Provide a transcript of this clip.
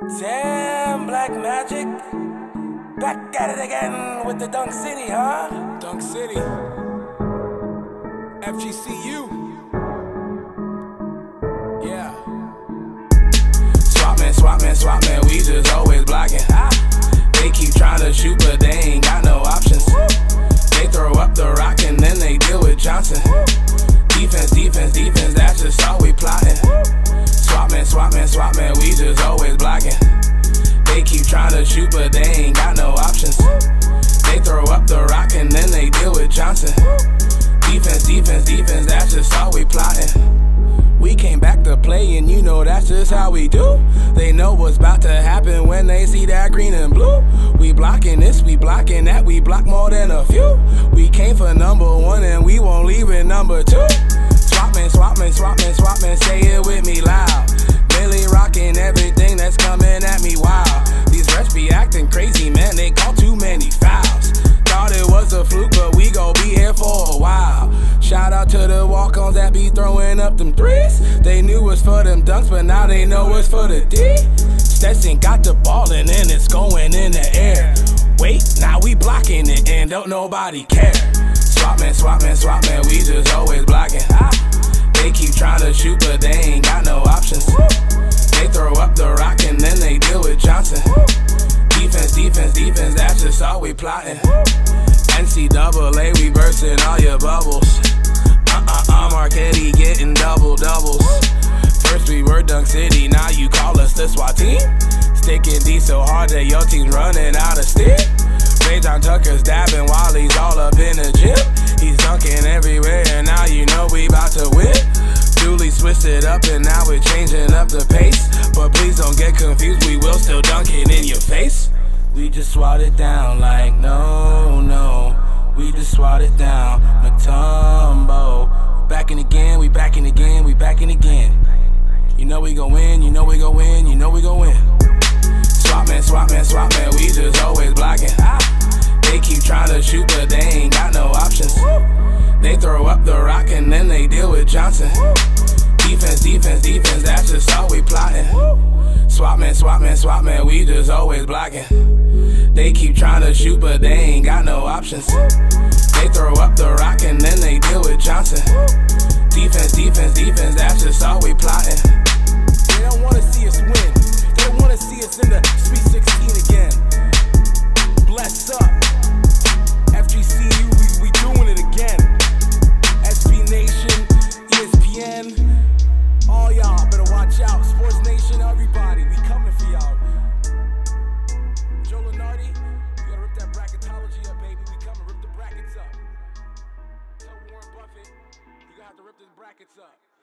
Damn, Black Magic. Back at it again with the Dunk City, huh? Dunk City. FGCU. Yeah. Swap man, we just always blocking. They keep trying to shoot, but they ain't got no options. They throw up the rock and then they deal with Johnson. Defense, that's just all we plotting. Swap man, we just always blocking. They keep trying to shoot, but they ain't got no options. They throw up the rock and then they deal with Johnson. Defense, that's just all we plotting. We came back to play and you know that's just how we do. They know what's about to happen when they see that green and blue. We blocking this, we blocking that, we block more than a few. We came for #1 and we won't leave it #2. Swap man, say it with me loud. Millie rocking everything that's coming at me wild. These refs be acting crazy, man, they call too many fouls. Thought it was a fluke, but we gon' be here for a while. Shout out to the walk-ons that be throwing up them threes. They knew it's for them dunks, but now they know it's for the D. Stetson got the ball and then it's going in the air. Wait, now we blocking it and don't nobody care. Swap man, we just always blocking. They keep trying to shoot, but they ain't got no options. They throw up the rock and then they deal with Johnson. Defense, that's just all we plotting. NCAA, we bursting all your bubbles. Marquetti getting doubles. First we were Dunk City, now you call us the SWAT team. Sticking D so hard that your team's running out of steam. John Tucker's dabbing while he's all up in the gym. He's dunking everywhere and now you know we about to win. Julie switched it up and now we're changing up the pace. But please don't get confused, we will still dunk it in your face. We just swat it down like no. We just swat it down, Matumbo. Backing again, we backing again. You know we gon' win, you know we gon' win. Swap man, we just always blocking. They keep trying to shoot, but they ain't got no options. They throw up the rock and then they deal with Johnson. Defense, that's just all we plotting. Swap man, we just always blocking. They keep trying to shoot, but they ain't got no options. They throw up the rock and then they deal with Johnson. Defense, that's just all we plotting. They don't wanna see us win. They don't wanna see us in the Sweet 16 again. Bless up. FGCU, we doing it again. SB Nation, ESPN, all y'all better watch out. Sports Nation, everybody, we coming for y'all. Joe Lenardi, you gotta rip that bracketology up, baby. We coming, rip the brackets up. Tell Warren Buffett, you gotta have to rip the brackets up.